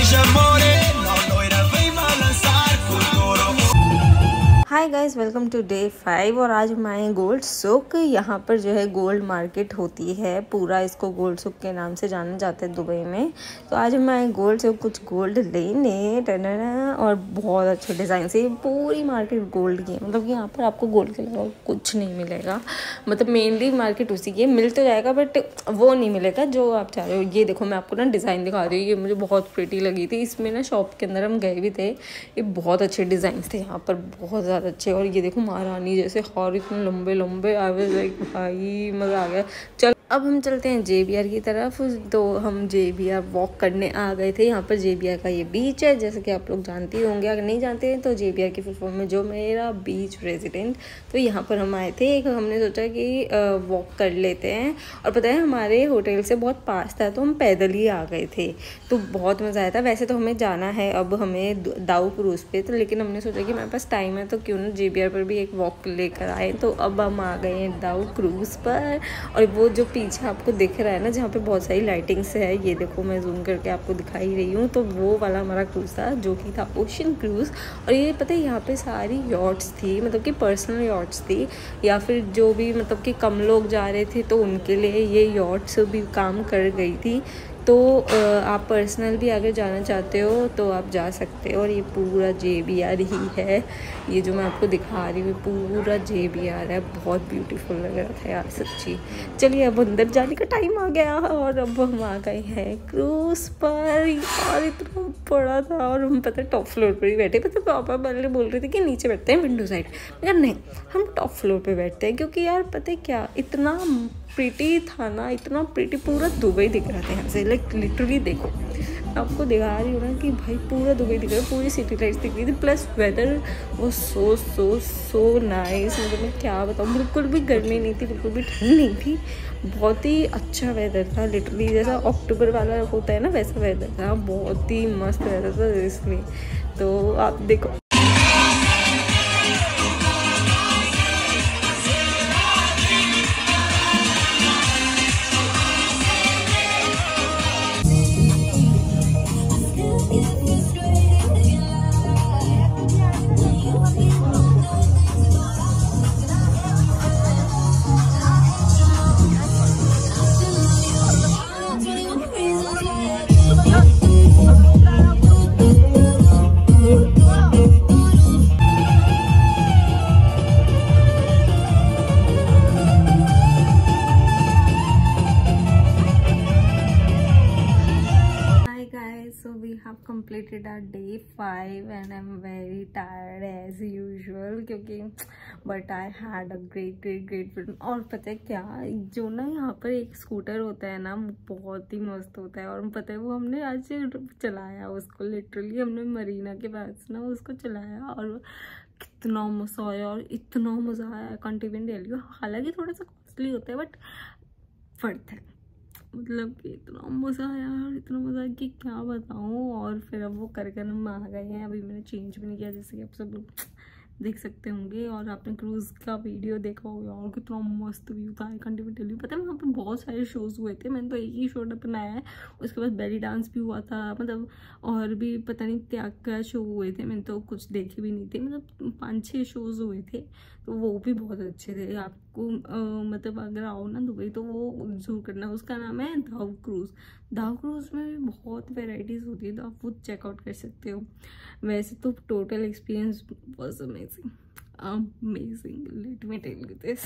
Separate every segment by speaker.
Speaker 1: Hi guys, welcome to day 5 और आज हम आए गोल्ड सुक। यहाँ पर जो है गोल्ड मार्केट होती है, पूरा इसको गोल्ड सुक के नाम से जाना जाता है दुबई में। तो आज हम आए गोल्ड सुक कुछ गोल्ड लेने और बहुत अच्छे डिज़ाइन से पूरी मार्केट गोल्ड की है। मतलब कि यहाँ पर आपको गोल्ड के अलावा कुछ नहीं मिलेगा। मतलब मेनली मार्केट उसी की है, मिल तो जाएगा बट वो नहीं मिलेगा जो आप चाह रहे हो। ये देखो, मैं आपको ना डिज़ाइन दिखा रही हूँ, ये मुझे बहुत प्रिटी लगी थी। इसमें ना शॉप के अंदर हम गए भी थे, ये बहुत अच्छे डिज़ाइन थे यहाँ पर, बहुत ज़्यादा अच्छे। और ये देखो महारानी जैसे हार इतने लंबे लंबे, आई वाज लाइक भाई मज़ा आ गया। चल अब हम चलते हैं JBR की तरफ। तो हम JBR वॉक करने आ गए थे। यहाँ पर JBR का ये बीच है, जैसे कि आप लोग जानते ही होंगे। अगर नहीं जानते हैं तो JBR की फुल फॉर्म में जो मेरा बीच रेजिडेंट। तो यहाँ पर हम आए थे, हमने सोचा कि वॉक कर लेते हैं। और पता है हमारे होटल से बहुत पास था, तो हम पैदल ही आ गए थे। तो बहुत मज़ा आया था। वैसे तो हमें जाना है अब हमें दाऊ क्रूज़ पे, तो लेकिन हमने सोचा कि हमारे पास टाइम है तो क्यों ना JBR पर भी एक वॉक लेकर आए। तो अब हम आ गए हैं दाऊ क्रूज़ पर। और वो जो पीछे आपको दिख रहा है ना, जहाँ पे बहुत सारी लाइटिंग्स है, ये देखो मैं जूम करके आपको दिखाई रही हूँ। तो वो वाला हमारा क्रूज़ था जो कि था ओशन क्रूज़। और ये पता है यहाँ पे सारी यॉट्स थी, मतलब कि पर्सनल यॉट्स थी, या फिर जो भी मतलब कि कम लोग जा रहे थे तो उनके लिए ये यॉट्स भी काम कर गई थी। तो आप पर्सनल भी अगर जाना चाहते हो तो आप जा सकते हो। और ये पूरा JBR ही है, ये जो मैं आपको दिखा रही हूँ पूरा JBR है। बहुत ब्यूटीफुल लग रहा था यार सच्ची। चलिए अब अंदर जाने का टाइम आ गया और अब हम आ गए हैं क्रूज़ पर। और इतना बड़ा था और हम पता है टॉप फ्लोर पर ही बैठे। पता पापा पहले बोल रहे थे कि नीचे बैठते हैं विंडो साइड, मगर नहीं, हम टॉप फ्लोर पर बैठते हैं। क्योंकि यार पता है क्या, इतना प्रिटी था ना, इतना प्रिटी, पूरा दुबई दिख रहा था यहाँ से। लाइक लिटरली देखो, आपको दिखा रही हूँ ना कि भाई पूरा दुबई दिख रहा है, पूरी सिटी लाइट्स दिख रही थी। प्लस वेदर वो सो नाइस। मतलब मैं क्या बताऊँ, बिल्कुल भी गर्मी नहीं थी, बिल्कुल भी ठंड नहीं थी, बहुत ही अच्छा वेदर था। लिटरली जैसा अक्टूबर वाला होता है ना, वैसा वेदर था। बहुत ही मस्त वेदर था इसलिए। तो आप देखो, so we have completed our day 5 and I'm very tired as usual क्योंकि but I had a great film। और पता है क्या, जो ना यहाँ पर एक स्कूटर होता है ना, बहुत ही मस्त होता है। और पता है वो हमने आज चलाया उसको, लिटरली हमने मरीना के पास ना उसको चलाया और कितना मजा आया। और इतना मजा आया, कांट इवन टेल यू। हालांकि थोड़ा सा कॉस्टली होता है बट वर्थ है। मतलब कि इतना मज़ा आया और इतना मज़ा आया कि क्या बताऊँ। और फिर अब वो कर हम आ गए हैं। अभी मैंने चेंज भी नहीं किया, जैसे कि आप सब लोग देख सकते होंगे। और आपने क्रूज़ का वीडियो देखा होगा और कितना मस्त व्यू था, I can't even tell you. पता है वहाँ पे बहुत सारे शोज़ हुए थे, मैंने तो एक ही शो बनाया है। उसके बाद बेली डांस भी हुआ था, मतलब और भी पता नहीं क्या क्या शो हुए थे, मैंने तो कुछ देखे भी नहीं थे। मतलब 5-6 शोज़ हुए थे, तो वो भी बहुत अच्छे थे। आपको मतलब अगर आओ ना दुबई तो वो जरूर करना। उसका नाम है दाऊ क्रूज़। दाऊ क्रूज़ में भी बहुत वेराइटीज़ होती है, तो आप वो चेकआउट कर सकते हो। वैसे तो total experience was amazing, let me tell you this.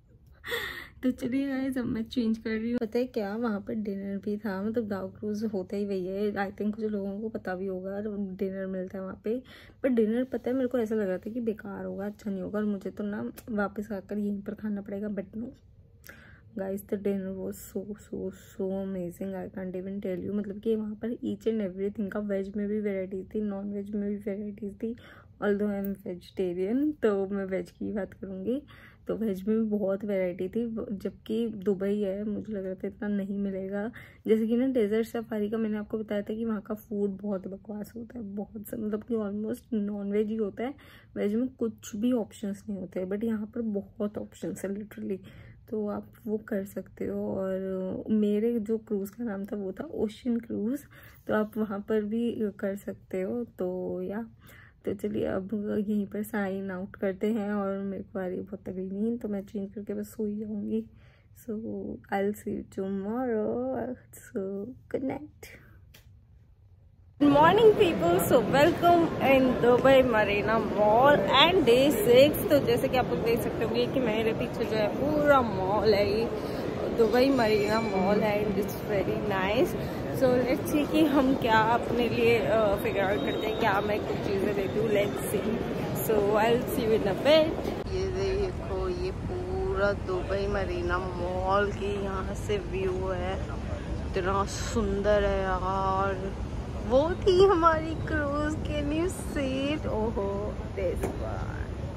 Speaker 1: तो चलिए गाइस, अब मैं चेंज कर रही हूँ। पता है क्या, वहाँ पर डिनर भी था। मतलब दाऊ क्रूज़ होता ही वही है, आई थिंक कुछ लोगों को पता भी होगा, डिनर मिलता है वहाँ पे। पर डिनर पता है मेरे को ऐसा लग रहा था कि बेकार होगा, अच्छा नहीं होगा, और मुझे तो ना वापस आकर यहीं पर खाना पड़ेगा। But no guys, the dinner was so amazing, I can't even tell you. मतलब कि वहाँ पर ईच एंड एवरीथिंग का, वेज में भी वेराइटीज़ थी, नॉन वेज में भी वेराइटीज़ थी। ऑल्दो आई एम वेजिटेरियन तो मैं वेज की बात करूँगी। तो वेज में भी बहुत वैरायटी थी, जबकि दुबई है, मुझे लग रहा था इतना नहीं मिलेगा। जैसे कि ना डेजर्ट सफारी का मैंने आपको बताया था कि वहाँ का फूड बहुत बकवास होता है, बहुत मतलब कि ऑलमोस्ट नॉन वेज ही होता है, वेज में कुछ भी ऑप्शंस नहीं होते। बट यहाँ पर बहुत ऑप्शंस है, लिटरली तो आप वो कर सकते हो। और मेरे जो क्रूज़ का नाम था वो था ओशन क्रूज़, तो आप वहाँ पर भी कर सकते हो। तो या तो चलिए अब यहीं पर साइन आउट करते हैं। और मेरे को आ रही है बहुत तगड़ी नींद, तो मैं चेंज करके बस सो ही जाऊँगी। So I will see you tomorrow, so good night. Good morning people, so welcome in Dubai Marina mall and day 6। तो जैसे कि आप लोग देख सकते होंगे कि मेरे पीछे जो है पूरा मॉल है, ये दुबई मरीना मॉल है and it's very nice. So let's see कि हम क्या अपने लिए फिगर आउट करते हैं, क्या मैं कुछ चीज़ें लेती हूँ। Let's see, so I will see you in a bit. ये देखो, ये पूरा दुबई मरीना मॉल की यहाँ से व्यू है, इतना सुंदर है यार। वो थी हमारी क्रूज के न्यू सीट, ओहो दिस वन।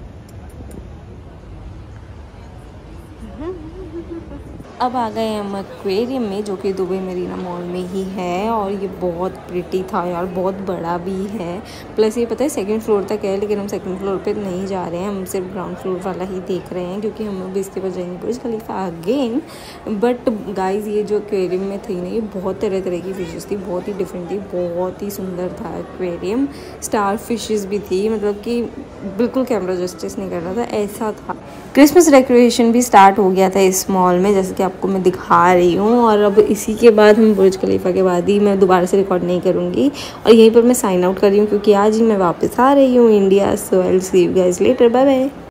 Speaker 1: अब आ गए हम एक्वेरियम में, जो कि दुबई मरीना मॉल में ही है। और ये बहुत प्रिटी था यार, बहुत बड़ा भी है। प्लस ये पता है सेकंड फ्लोर तक है, लेकिन हम सेकंड फ्लोर पे नहीं जा रहे हैं, हम सिर्फ ग्राउंड फ्लोर वाला ही देख रहे हैं, क्योंकि हम अभी इसके बाद जाएंगे Burj Khalifa again. But guys ये जो एक्वेरियम में थी ना, ये बहुत तरह तरह की फिशेस थी, बहुत ही डिफरेंट थी, बहुत ही सुंदर था एक्वेरियम। स्टार फिशेस भी थी, मतलब कि बिल्कुल कैमरा जस्टिस नहीं कर रहा था, ऐसा था। क्रिसमस डेकोरेशन भी स्टार्ट हो गया था इस मॉल में, जैसे कि आपको मैं दिखा रही हूँ। और अब इसी के बाद हम बुर्ज खलीफा के बाद ही मैं दोबारा से रिकॉर्ड नहीं करूँगी, और यहीं पर मैं साइन आउट कर रही हूँ, क्योंकि आज ही मैं वापस आ रही हूँ India. So I will see you guys later, bye bye.